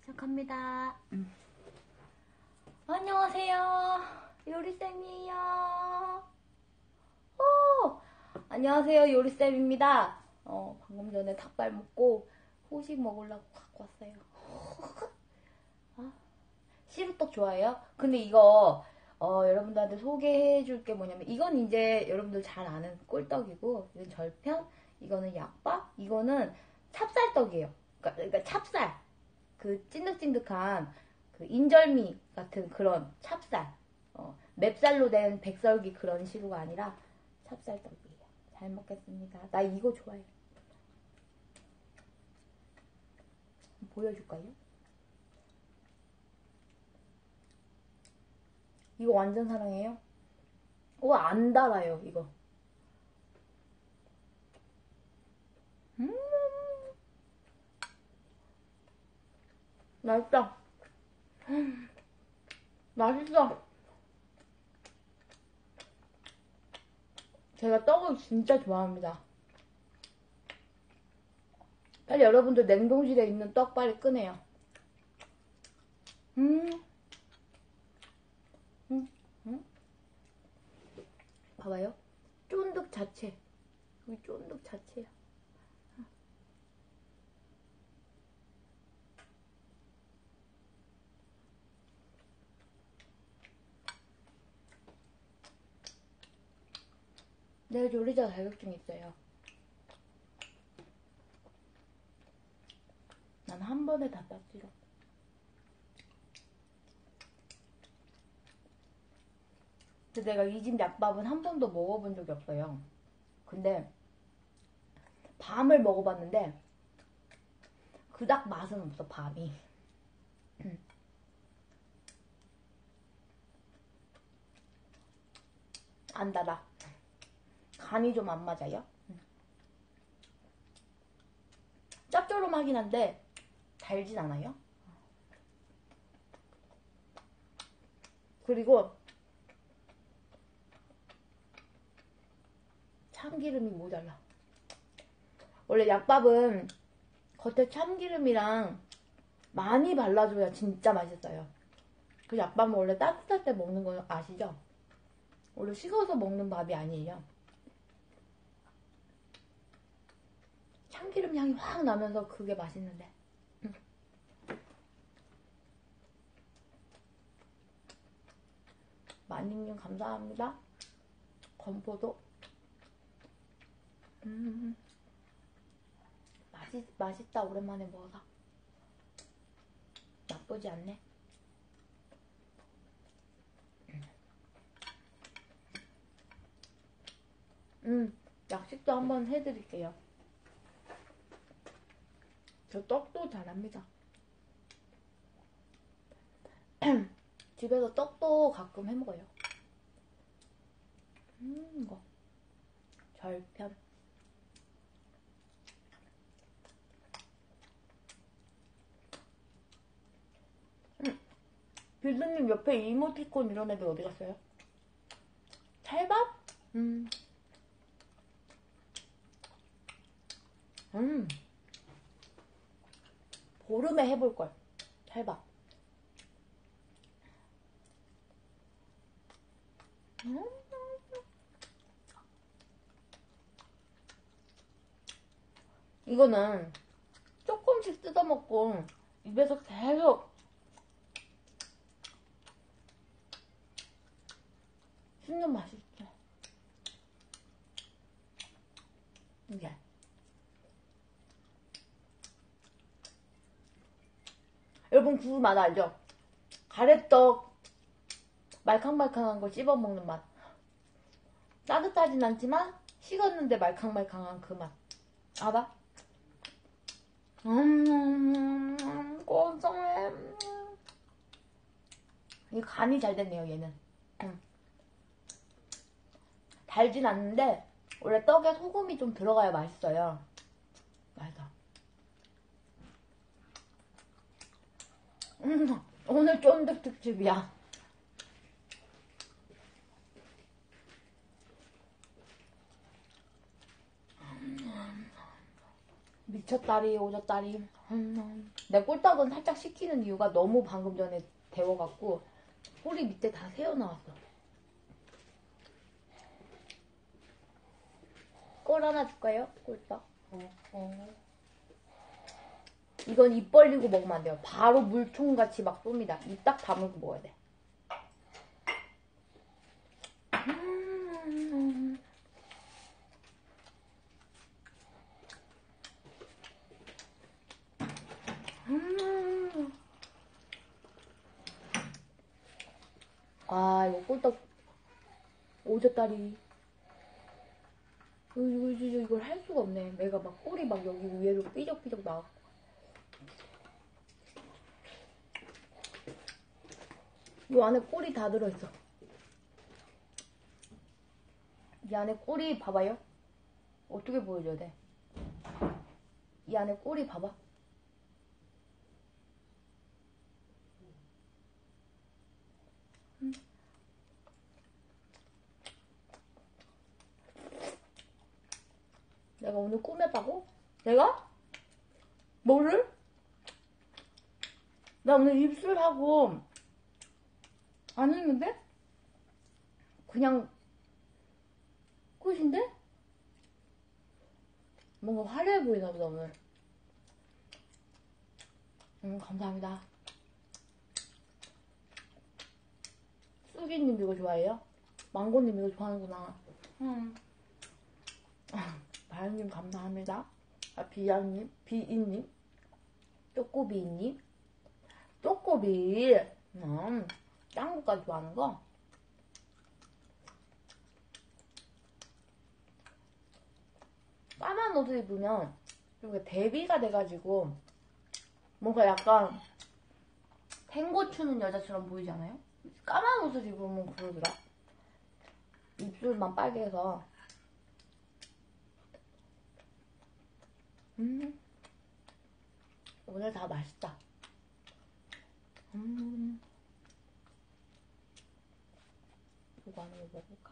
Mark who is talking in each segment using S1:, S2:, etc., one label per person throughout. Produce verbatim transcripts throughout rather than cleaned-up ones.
S1: 시작합니다. 음. 안녕하세요. 요리쌤이에요. 오! 안녕하세요. 요리쌤입니다. 어, 방금 전에 닭발 먹고 후식 먹으려고 갖고 왔어요. 아, 시루떡 좋아해요? 근데 이거 어, 여러분들한테 소개해 줄 게 뭐냐면 이건 이제 여러분들 잘 아는 꿀떡이고 이건 절편, 이거는 약밥, 이거는 찹쌀떡이에요. 그러니까, 그러니까 찹쌀. 그 찐득찐득한 그 인절미 같은 그런 찹쌀. 어, 맵쌀로 된 백설기 그런 시루가 아니라 찹쌀떡이에요. 잘 먹겠습니다. 나 이거 좋아해. 보여줄까요? 이거 완전 사랑해요. 와, 안 달아요, 이거. 음, 맛있다. 음, 맛있어. 제가 떡을 진짜 좋아합니다. 빨리 여러분들 냉동실에 있는 떡 빨리 꺼내요. 음, 음, 음. 봐봐요. 쫀득 자체. 여기 쫀득 자체야. 내가 요리자 자격증 있어요. 난 한 번에 다 땄지로. 근데 내가 이 집 약밥은 한 번도 먹어본 적이 없어요. 근데 밤을 먹어봤는데 그닥 맛은 없어, 밤이. 안 달아. 간이 좀 안 맞아요. 짭조름하긴 한데 달진 않아요. 그리고 참기름이 모자라. 원래 약밥은 겉에 참기름이랑 많이 발라줘야 진짜 맛있어요. 그 약밥은 원래 따뜻할 때 먹는 거 아시죠? 원래 식어서 먹는 밥이 아니에요. 참기름 향이 확 나면서 그게 맛있는데. 음. 마님님 감사합니다. 건포도. 음. 맛있, 맛있다. 오랜만에 먹어서. 나쁘지 않네. 음, 약식도 한번 해드릴게요. 저 떡도 잘합니다. 집에서 떡도 가끔 해먹어요. 음, 이거. 절편. 음, 빌드님 옆에 이모티콘 이런 애들 어디 갔어요? 찰밥? 음. 음. 보름에 해볼걸. 찰밥. 음. 이거는 조금씩 뜯어먹고 입에서 계속 씹는 맛이 있어. 이게. 여러분 그 맛 알죠? 가래떡 말캉말캉한 거 씹어먹는 맛. 따뜻하진 않지만 식었는데 말캉말캉한 그 맛. 알아? 음, 고소해. 이 간이 잘 됐네요, 얘는. 음. 달진 않는데 원래 떡에 소금이 좀 들어가야 맛있어요. 맛있어. 음, 오늘 쫀득 특집이야. 미쳤다리 오졌다리. 음. 내 꿀떡은 살짝 식히는 이유가 너무 방금 전에 데워갖고 꼬리 밑에 다 새어나왔어. 꿀 하나 줄까요? 꿀떡. 어, 어. 이건 입 벌리고 먹으면 안 돼요. 바로 물총같이 막 쏩니다. 입 딱 다물고 먹어야 돼. 음. 음. 아, 이거 꿀떡 오졌다리. 이거, 이거, 이거, 이걸 할 수가 없네. 내가 막 꼬리 막 여기 위에로 삐적삐적 나왔고. 이 안에 꼬리 다 들어있어. 이 안에 꼬리 봐봐요. 어떻게 보여줘야 돼? 이 안에 꼬리 봐봐. 음. 내가 오늘 꾸몄다고? 내가? 뭐를? 나 오늘 입술하고 안 했는데? 그냥 끝인데? 뭔가 화려해 보이나 보다 오늘. 음, 감사합니다. 쑥이님 이거 좋아해요? 망고님 이거 좋아하는구나. 음. 바연님 감사합니다. 아, 비양님, 비이님, 쪼꼬비님, 쪼꼬비. 음, 짱구까지 좋아하는 거. 까만 옷을 입으면 좀 대비가 돼가지고 뭔가 약간 탱고 추는 여자처럼 보이지 않아요? 까만 옷을 입으면 그러더라. 입술만 빨개서. 음, 오늘 다 맛있다. 음, 이거 하나 먹어볼까?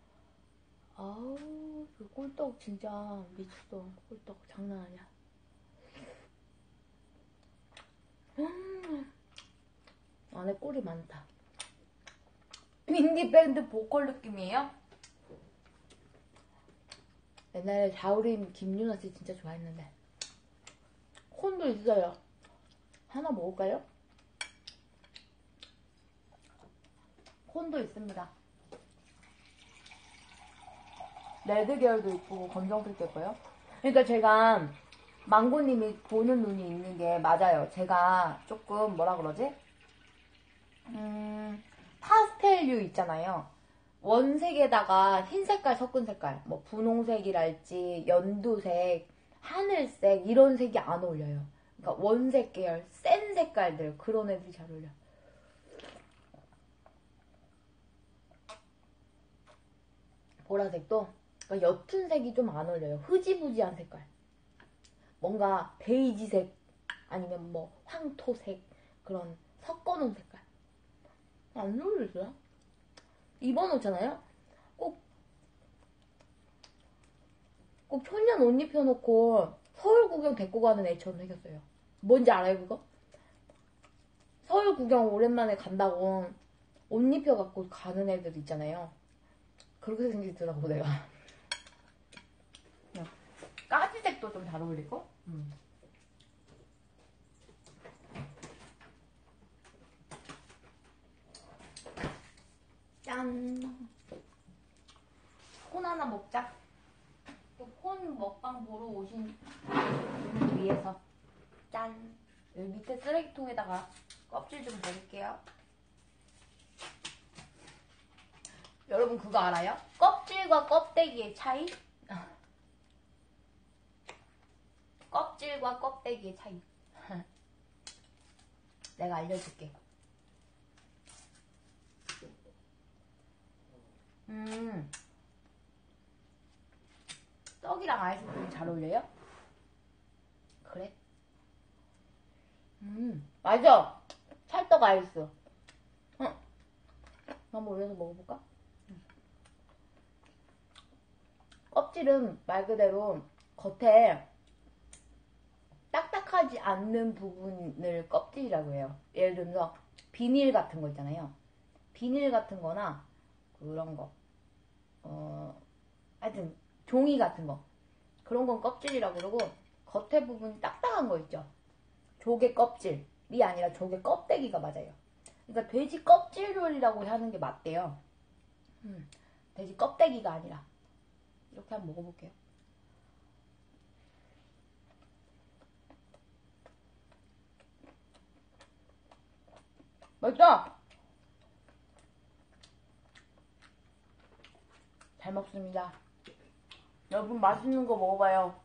S1: 아우, 이 꿀떡 진짜 미쳤어. 꿀떡 장난 아니야. 음, 안에 꿀이 많다. 인디밴드 보컬 느낌이에요? 옛날에 자우림 김유나 씨 진짜 좋아했는데. 콘도 있어요. 하나 먹을까요? 콘도 있습니다. 레드 계열도 있고 검정색도 있고요. 그러니까 제가 망고님이 보는 눈이 있는 게 맞아요. 제가 조금 뭐라 그러지? 음, 파스텔류 있잖아요. 원색에다가 흰 색깔 섞은 색깔, 뭐 분홍색이랄지 연두색, 하늘색 이런 색이 안 어울려요. 그러니까 원색 계열, 센 색깔들 그런 애들이 잘 어울려. 보라색도 그러니까 옅은 색이 좀 안 어울려요. 흐지부지한 색깔. 뭔가 베이지색 아니면 뭐 황토색 그런 섞어놓은 색깔. 안 어울리죠? 입어놓잖아요? 꼭, 꼭 천년 옷 입혀놓고 서울 구경 데리고 가는 애처럼 생겼어요. 뭔지 알아요, 그거? 서울 구경 오랜만에 간다고 옷 입혀갖고 가는 애들 있잖아요. 그렇게 생기더라고, 내가. 까지색도 좀 잘 어울리고. 음. 짠. 콘 하나 먹자. 콘 먹방 보러 오신 분을 위해서. 짠. 여기 밑에 쓰레기통에다가 껍질 좀 버릴게요. 여러분 그거 알아요? 껍질과 껍데기의 차이? 껍질과 껍데기의 차이. 내가 알려줄게. 음, 떡이랑 아이스크림 잘 어울려요? 그래? 음, 맞아. 찰떡 아이스. 응. 한번 올려서 먹어볼까? 응. 껍질은 말 그대로 겉에 딱딱하지 않는 부분을 껍질이라고 해요. 예를 들어서 비닐 같은 거 있잖아요. 비닐 같은 거나 그런 거, 어, 하여튼 종이 같은 거, 그런 건 껍질이라고 그러고, 겉에 부분이 딱딱한 거 있죠. 조개 껍질이 아니라 조개 껍데기가 맞아요. 그러니까 돼지 껍질 요리라고 하는 게 맞대요. 음, 돼지 껍데기가 아니라. 이렇게 한번 먹어볼게요. 맛있다! 잘 먹습니다. 여러분 맛있는 거 먹어봐요.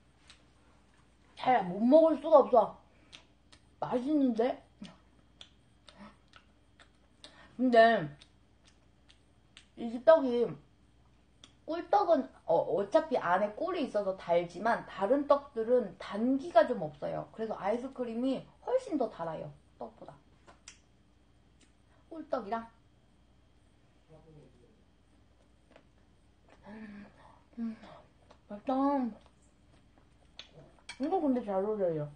S1: 잘 못 먹을 수가 없어. 맛있는데? 근데 이 떡이, 꿀떡은 어, 어차피 안에 꿀이 있어서 달지만 다른 떡들은 단기가 좀 없어요. 그래서 아이스크림이 훨씬 더 달아요. 떡보다. 꿀떡이랑 음, 음, 맛있다. 이거 근데 잘 어울려요.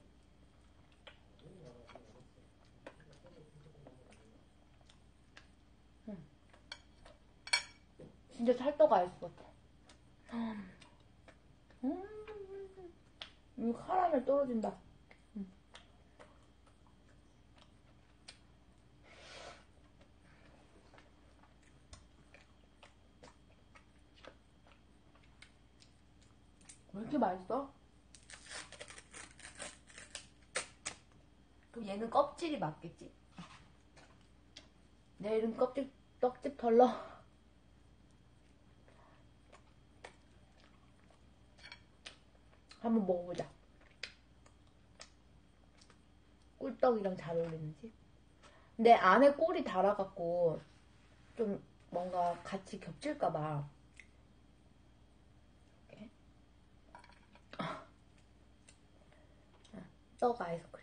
S1: 음. 진짜 찰떡 아이스 같아. 음, 이 카라멜 떨어진다. 음. 왜 이렇게 맛있어? 그럼 얘는 껍질이 맞겠지? 내일은 껍질, 떡집 털러. 한번 먹어보자. 꿀떡이랑 잘 어울리는지. 근데 안에 꿀이 달아갖고 좀 뭔가 같이 겹칠까봐. 이렇게. 떡 아이스크림.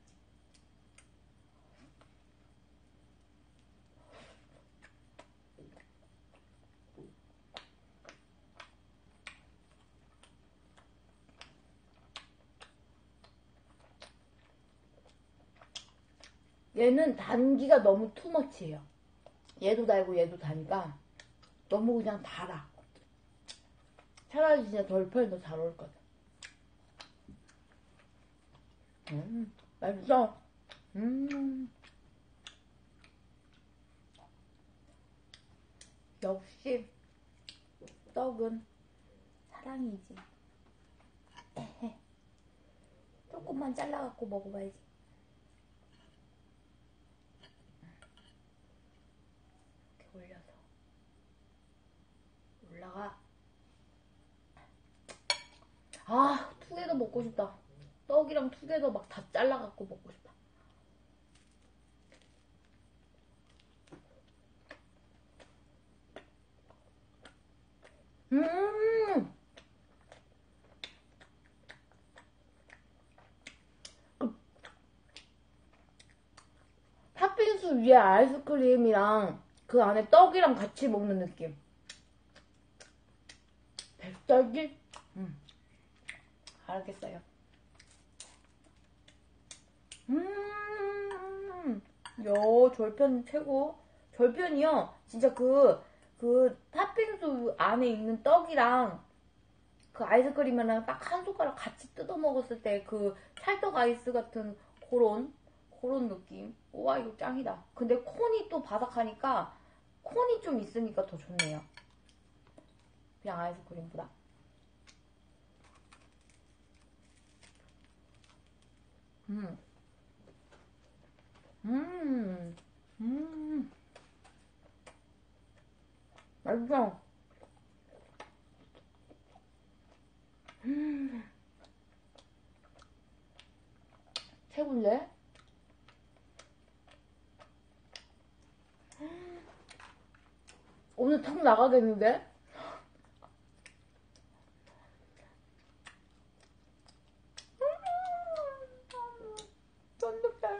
S1: 얘는 단기가 너무 투머치예요. 얘도 달고 얘도 다니까 너무 그냥 달아. 차라리 진짜 덜편이 더 잘 어울릴 것 같아. 음, 맛있어. 음, 역시 떡은 사랑이지. 에헤. 조금만 잘라갖고 먹어봐야지. 이렇게 올려서 올라가. 아, 투게더 먹고 싶다. 떡이랑 투게더 막 다 잘라갖고 먹고 싶다. 음! 그 팥빙수 위에 아이스크림이랑 그 안에 떡이랑 같이 먹는 느낌. 백설기? 음. 알겠어요. 음, 여, 절편 최고. 절편이요. 진짜 그, 그 팥빙수 안에 있는 떡이랑 그 아이스크림이랑 딱 한 숟가락 같이 뜯어 먹었을 때 그 찰떡 아이스 같은 그런, 그런 느낌. 와, 이거 짱이다. 근데 콘이 또 바삭하니까 콘이 좀 있으니까 더 좋네요. 그냥 아이스크림보다. 음. 음, 음, 맛있어. 음, 최고인데? 오늘 턱 나가겠는데? 쫀득해.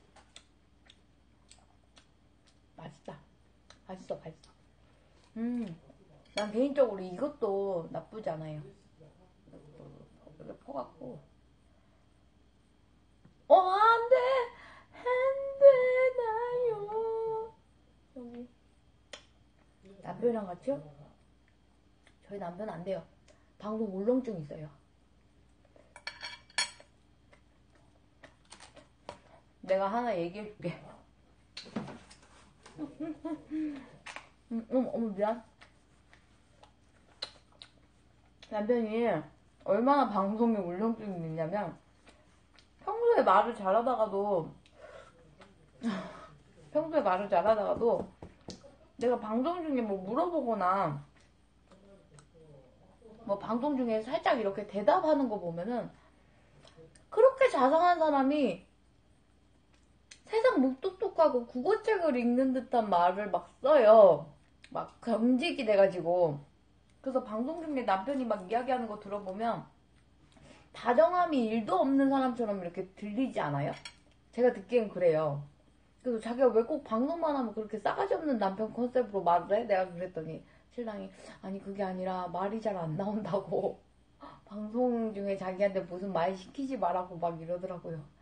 S1: 맛있다. 맛있어, 맛있어. 음, 난 개인적으로 이것도 나쁘지 않아요. 이렇게 퍼갖고. 남편이랑 같이요? 저희 남편 안 돼요. 방송 울렁증 있어요. 내가 하나 얘기해줄게. 음, 어머, 어머, 미안. 남편이 얼마나 방송에 울렁증이 있냐면, 평소에 말을 잘하다가도, 평소에 말을 잘하다가도, 내가 방송 중에 뭐 물어보거나, 뭐 방송 중에 살짝 이렇게 대답하는 거 보면은, 그렇게 자상한 사람이 세상 묵뚝뚝하고 국어책을 읽는 듯한 말을 막 써요. 막 경직이 돼가지고. 그래서 방송 중에 남편이 막 이야기하는 거 들어보면 다정함이 일도 없는 사람처럼 이렇게 들리지 않아요? 제가 듣기엔 그래요. 그래서 자기가 왜 꼭 방송만 하면 그렇게 싸가지 없는 남편 컨셉으로 말을 해? 내가 그랬더니 신랑이 아니 그게 아니라 말이 잘 안 나온다고 방송 중에 자기한테 무슨 말 시키지 말라고 막 이러더라고요.